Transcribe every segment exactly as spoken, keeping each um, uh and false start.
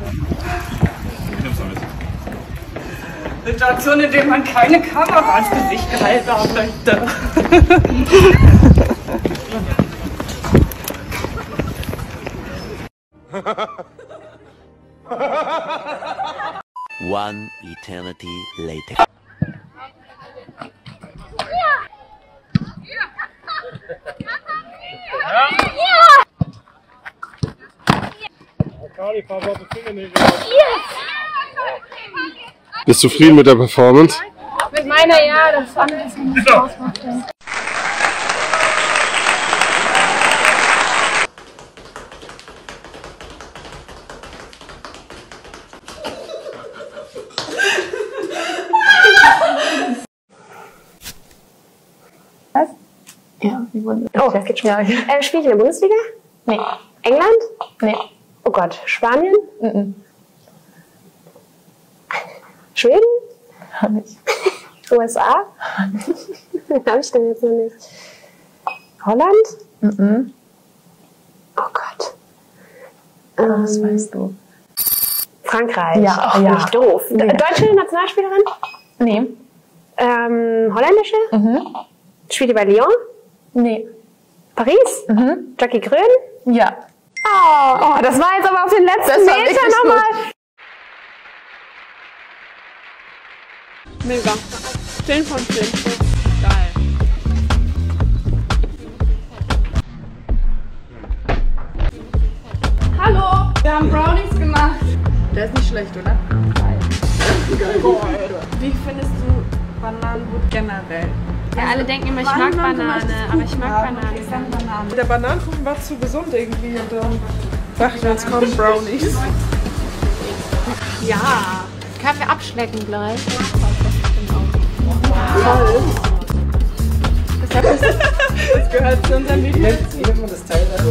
Situation, in der man keine Kamera ins Gesicht gehalten haben möchte. One eternity later. Bist du zufrieden mit der Performance? Mit meiner, ja, das andere ist nicht ausmacht. Was? Ja, wie wurden wir? Oh, das geht schon. Ja, okay. äh, Spiel ich in der Bundesliga? Nee. England? Nee. Oh Gott, Spanien? Mhm. Schweden? Hab ich. U S A? Hab ich denn jetzt noch nicht. Holland? Mhm. Oh Gott. Ähm, das weißt du. Frankreich? Ja, auch ja. Nicht doof. Nee. Deutsche Nationalspielerin? Nee. Ähm, holländische? Mhm. Spielt die bei Lyon? Nee. Paris? Mhm. Jackie Grün? Ja. Oh, oh, das war jetzt aber auf den letzten Meter nochmal. Mega. zehn von zehn. Geil. Hallo, wir haben Brownies gemacht. Der ist nicht schlecht, oder? Geil. Wie findest du Bananenbrot generell? Ja, alle denken immer, ich mag Banane, aber ich mag Banane. Banane. Der Bananenkuchen war zu gesund irgendwie und dann dachte ich, jetzt kommen Brownies. Ja. Kaffee abschlecken gleich. Toll. Das gehört zu unserem Video. Wie nennt man das Teil da?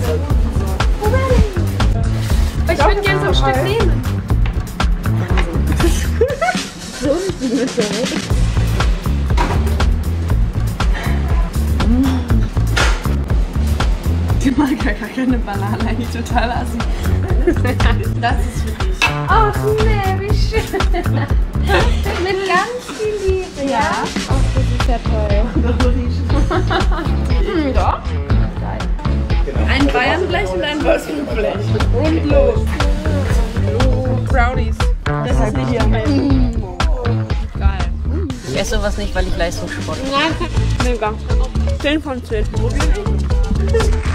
Ich würde gerne so ein Stück nehmen. So ist die Mitte. Die mag ja gar keine Banane, eigentlich total assi. Das ist für dich. Ach nee, wie schön. Mit ganz viel Liebe, ja? Ach, das ist ja toll. Hm, doch. Ein Bayernblech und ein Wolfsblech. Und los. Brownies. Das ist nicht hier. Geil. Ich esse sowas nicht, weil ich Leistungssport mache. Mega. zehn von zehn. Probieren.